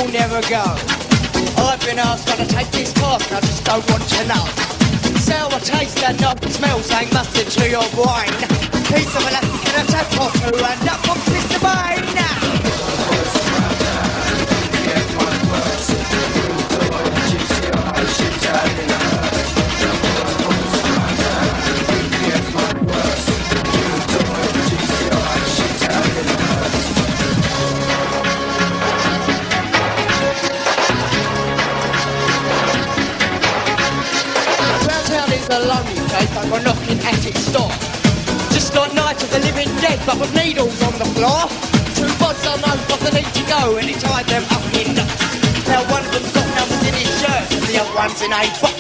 you'll never go. I've been asked how to take this task, I just don't want to know. Sour taste and not smell, saying mustard to your brain. Piece of elastic and a tap off who and up on Mr. Bane. A lonely place, like we're knocking at its door. Just like Night of the Living Dead, but with needles on the floor. Two bods I know got the need to go, and he tied them up in knots. Now one of them's got numbers in his shirt, and the other one's in a box.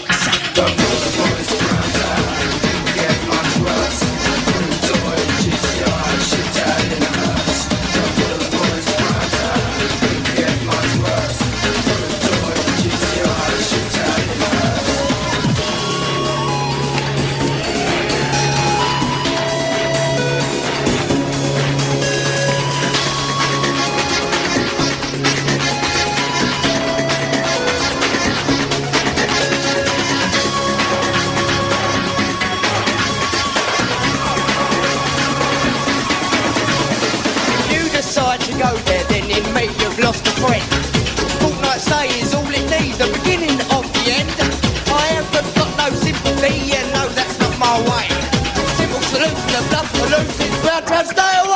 To go there, then in me you've lost a friend. Fortnight's Day is all it needs, the beginning of the end. I haven't got no sympathy, and no, that's not my way. Simple solution of love for losing, blood, stay